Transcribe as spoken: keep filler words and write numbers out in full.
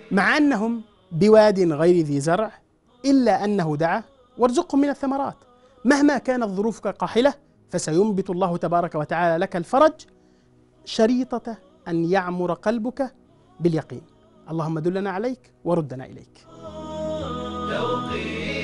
مع أنهم بواد غير ذي زرع، إلا أنه دعا وارزقهم من الثمرات. مهما كانت ظروفك قاحلة فسينبت الله تبارك وتعالى لك الفرج، شريطة أن يعمر قلبك باليقين. اللهم دلنا عليك وردنا إليك.